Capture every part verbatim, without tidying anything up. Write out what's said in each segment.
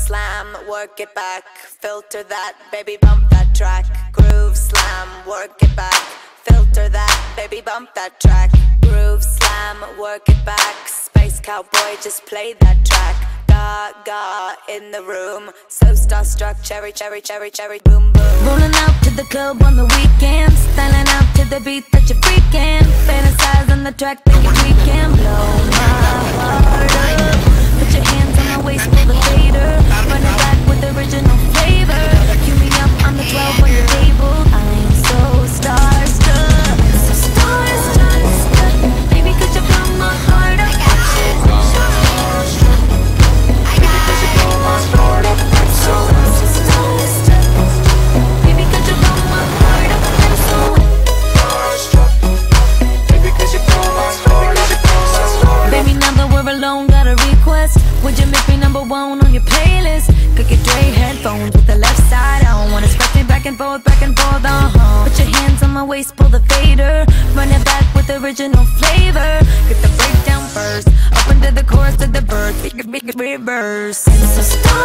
slam, work it back, filter that, baby bump that track. Groove slam, work it back, filter that, baby bump that track. Groove slam, work it back, space cowboy, just play that track. Gaga in the room, so starstruck, cherry, cherry, cherry, cherry, boom, boom. Rolling out to the club on the weekend, styling out to the beat that you're freaking. Fantasize on the track that you weekend. Blow my heart up. Put your hands on my waist, pull the fader. Run it back with original flavor. Cue me up on the twelve on the table. I'm so starstruck, so starstruck. Baby, could you blow my heart up? Would you make me number one on your playlist? Could get Dre headphones with the left side on. Wanna scratch me back and forth, back and forth, uh-huh. Put your hands on my waist, pull the fader. Run it back with original flavor. Get the breakdown first, up into the chorus to the verse. Make it reverse. So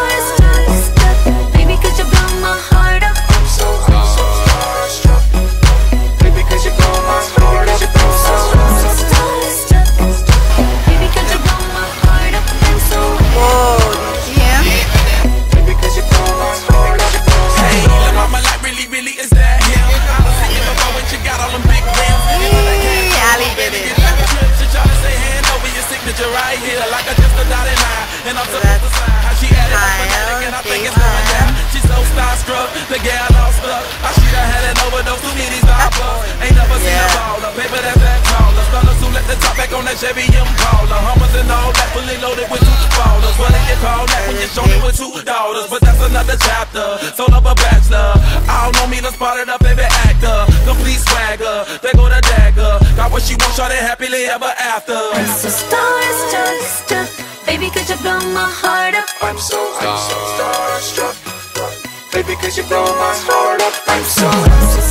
starstruck, baby, could you blow my heart up? I'm so starstruck, baby, could you blow my heart up? I'm so starstruck, baby, could you blow my heart up? Whoa, yeah. Baby, cause you blow my heart up. Hey, the mama like really, really is that him? I was thinking about when you got all them big rims. Yeah, Ali did it. She try to say hand over your signature right here, like I just a dotted line. And I'm supposed to sign how she added up phonetic, and I think it's going down. She's so starstruck, the gal all stuck. I should have had an overdose, too many Starbucks. Ain't never seen a baller, paper that's that taller. Stunners who let the top back on that Chevy Impala. Hummers and all that, fully loaded with two ballers. What do you call that when you're showing with two daughters? But that's another chapter, sold up a bachelor. I don't know me, done spotted a baby actor. Complete swagger, they go to dagger. Got what she wants, shorty happily ever after. I'm so starstruck, baby, could you blow my heart up? I'm so, I'm so starstruck, baby, could you blow my heart up? I'm so, I'm so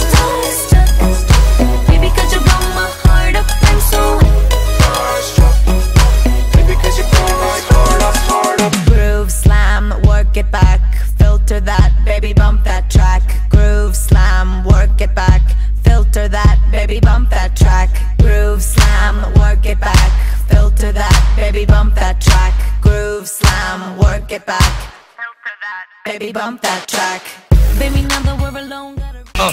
starstruck, baby, could you blow my heart up? I'm so starstruck, baby, could you blow my heart up, heart up? Groove slam, work it back, filter that, baby bump that track. Groove slam, work it back, filter that, baby bump that track. Groove slam, work it back, filter that, baby bump that track. Groove slam, work it back, filter that, baby bump that track. baby, now that we're alone, gotta uh.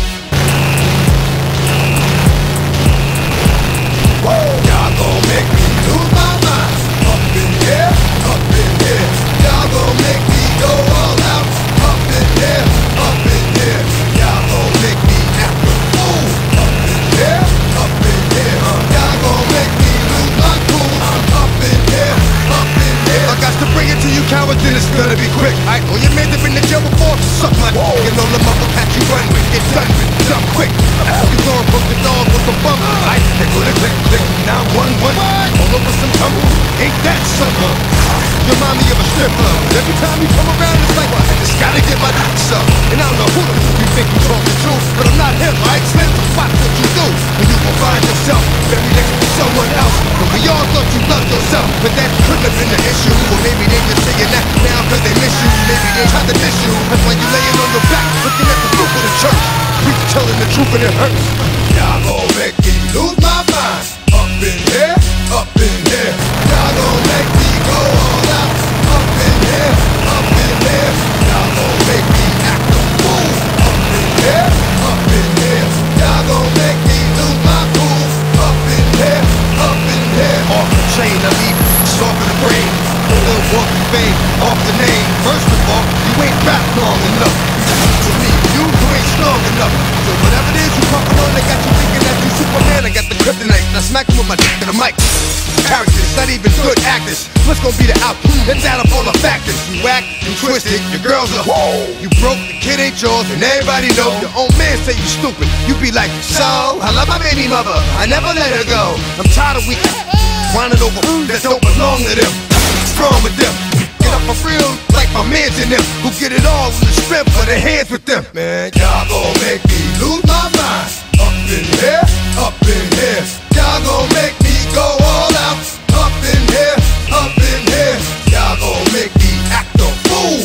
Y'all gon' make me lose my mind. Up in here, up in here. Y'all gon' make me go all out. Up in here, up in here. Y'all gon' make me act a fool. Up in here, up in here. Y'all gon' make me lose my cool. Up in here, up in here. I got to bring it to you cowards, then it's gonna be quick. I know your man have been in jail before. Suck my whoa. You know the mother pack you run with. Get done with, jump quick. I'm you on book the dog with some bum. I stick with a click, click. Now one, one. All over some tumble. Ain't that summer? You remind me of a strip club. Every time you come around, it's like, well, I just gotta get my dicks up. And I don't know who the fuck you think you talking to, but I'm not him. I explain to watch what you do. And you will find yourself very next to someone else. But we all thought you loved yourself, but that couldn't have been the issue. Or maybe they just saying that now cause they miss you. Maybe they tried to miss you. That's why you laying on your back, looking at the roof of the church. Preach telling the truth and it hurts. Y'all gon' make me lose my mind. Up in here, up in here. Y'all gon' make me go all out. Up in here, up in here. Y'all gon' make me act a fool. Up in here, up in here. Y'all gon' make me lose my cool. Up in here, up in here. Off the chain, I leave soft in the brain. A little walk of fame, off the name. First of all, you ain't rap long enough. To me, you, you ain't strong enough. So whatever it is you pumping on, they got you thinking that you Superman. I got the kryptonite, now smack him with my dick to the mic. Characters, not even good actors. What's gonna be the outcome? Let's add up all the factors. You whack, you twisted, your girls are whoa. You broke, the kid ain't yours, and everybody know. Your own man say you stupid. You be like, so, I love my baby mother, I never let her go. I'm tired of weak, whining over that don't belong to them. Strong with them. Get up for real, like my mans in them, who get it all in the strength of their hands with them. Man, y'all gon' make me lose my mind. Up in here, up in here. Y'all gon' make me go all out. Up in here, up in here. Y'all gon' make me act a fool.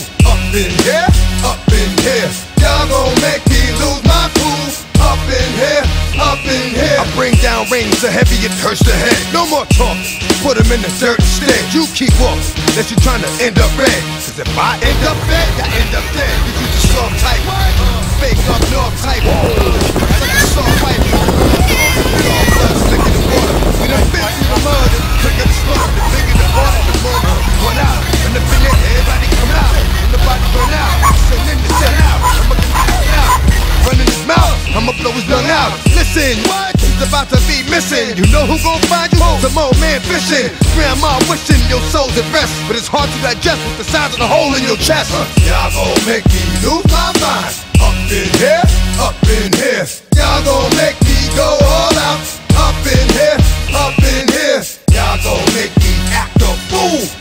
it hurts the head. No more talk, put him in the dirt instead. You keep walking, unless you're trying to end up red. Cause if I end up dead, I end up dead. Cause you just soft type, fake up north type. Such a soft pipe. All blood, slick in the water. We done been through the mud, and the quicker the slaughter, the bigger the water, the more we run out. And the feeling, everybody come out, and the body burn out. Send in the sell out, I'ma get it out. Running his mouth, I'ma blow his lung out. Listen, what is about to be missing? You know who gon' find you? Some old man fishing. Grandma wishing your soul's at rest, but it's hard to digest with the size of the hole in your chest. uh, Y'all gon' make me lose my mind. Up in here, up in here. Y'all gon' make me go all out. Up in here, up in here. Y'all gon' make me act a fool.